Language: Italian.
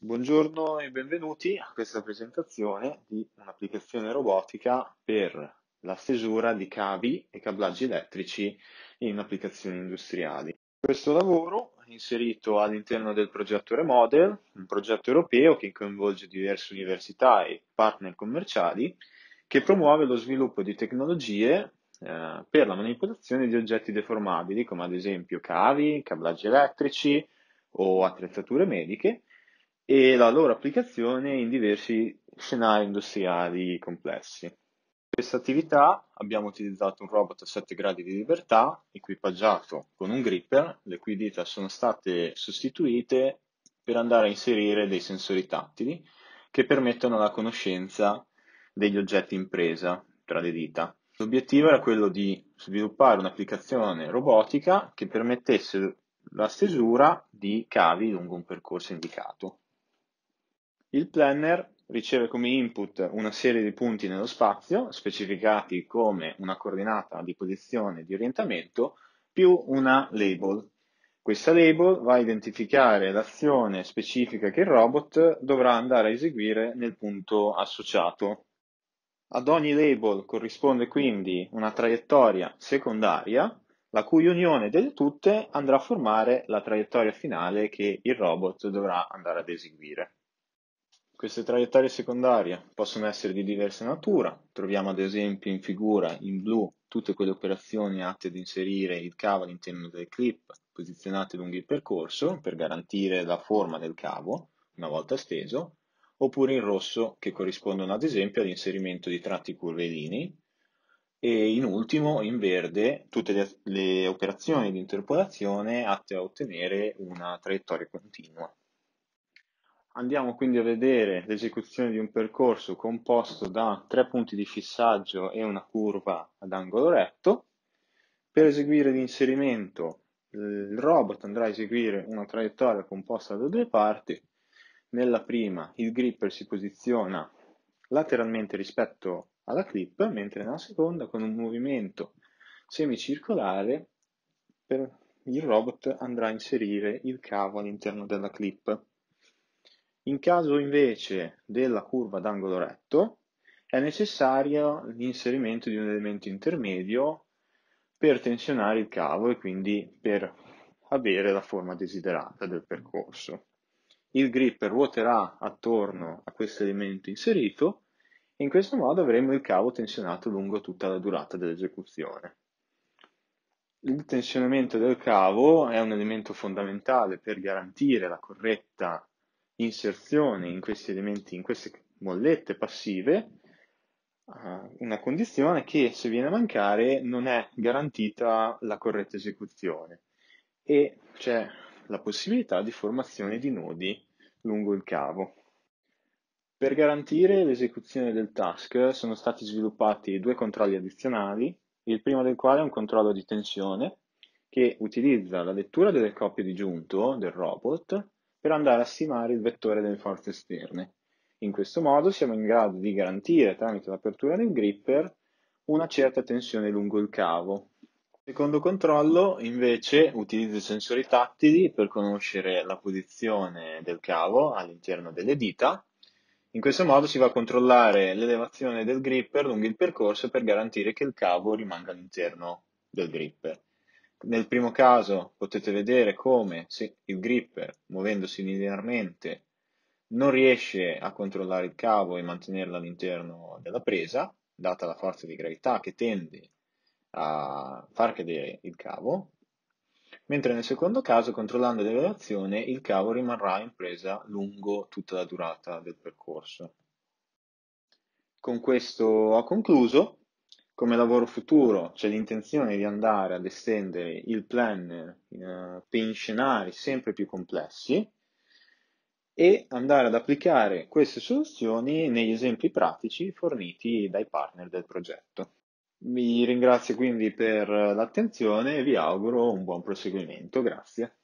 Buongiorno e benvenuti a questa presentazione di un'applicazione robotica per la stesura di cavi e cablaggi elettrici in applicazioni industriali. Questo lavoro è inserito all'interno del progetto Remodel, un progetto europeo che coinvolge diverse università e partner commerciali, che promuove lo sviluppo di tecnologie per la manipolazione di oggetti deformabili, come ad esempio cavi, cablaggi elettrici o attrezzature mediche e la loro applicazione in diversi scenari industriali complessi. Per questa attività abbiamo utilizzato un robot a 7 gradi di libertà, equipaggiato con un gripper, le cui dita sono state sostituite per andare a inserire dei sensori tattili che permettono la conoscenza degli oggetti in presa tra le dita. L'obiettivo era quello di sviluppare un'applicazione robotica che permettesse la stesura di cavi lungo un percorso indicato. Il planner riceve come input una serie di punti nello spazio, specificati come una coordinata di posizione e di orientamento, più una label. Questa label va a identificare l'azione specifica che il robot dovrà andare a eseguire nel punto associato. Ad ogni label corrisponde quindi una traiettoria secondaria, la cui unione delle tutte andrà a formare la traiettoria finale che il robot dovrà andare ad eseguire. Queste traiettorie secondarie possono essere di diversa natura. Troviamo ad esempio in figura in blu tutte quelle operazioni atte ad inserire il cavo all'interno delle clip posizionate lungo il percorso per garantire la forma del cavo una volta steso, oppure in rosso che corrispondono ad esempio all'inserimento di tratti curvilinei e in ultimo in verde tutte le operazioni di interpolazione atte a ottenere una traiettoria continua. Andiamo quindi a vedere l'esecuzione di un percorso composto da 3 punti di fissaggio e una curva ad angolo retto. Per eseguire l'inserimento, il robot andrà a eseguire una traiettoria composta da 2 parti. Nella prima il gripper si posiziona lateralmente rispetto alla clip, mentre nella seconda, con un movimento semicircolare, il robot andrà a inserire il cavo all'interno della clip. In caso invece della curva d'angolo retto, è necessario l'inserimento di un elemento intermedio per tensionare il cavo e quindi per avere la forma desiderata del percorso. Il gripper ruoterà attorno a questo elemento inserito e in questo modo avremo il cavo tensionato lungo tutta la durata dell'esecuzione. Il tensionamento del cavo è un elemento fondamentale per garantire la corretta inserzione in questi elementi, in queste mollette passive, una condizione che se viene a mancare non è garantita la corretta esecuzione e c'è la possibilità di formazione di nodi lungo il cavo. Per garantire l'esecuzione del task sono stati sviluppati 2 controlli addizionali, il primo del quale è un controllo di tensione che utilizza la lettura delle coppie di giunto del robot per andare a stimare il vettore delle forze esterne. In questo modo siamo in grado di garantire tramite l'apertura del gripper una certa tensione lungo il cavo. Il secondo controllo invece utilizza i sensori tattili per conoscere la posizione del cavo all'interno delle dita. In questo modo si va a controllare l'elevazione del gripper lungo il percorso per garantire che il cavo rimanga all'interno del gripper. Nel primo caso potete vedere come se il gripper, muovendosi linearmente, non riesce a controllare il cavo e mantenerlo all'interno della presa, data la forza di gravità che tende a far cadere il cavo, mentre nel secondo caso, controllando l'elevazione, il cavo rimarrà in presa lungo tutta la durata del percorso. Con questo ho concluso. Come lavoro futuro c'è l'intenzione di andare ad estendere il planner in scenari sempre più complessi e andare ad applicare queste soluzioni negli esempi pratici forniti dai partner del progetto. Vi ringrazio quindi per l'attenzione e vi auguro un buon proseguimento. Grazie.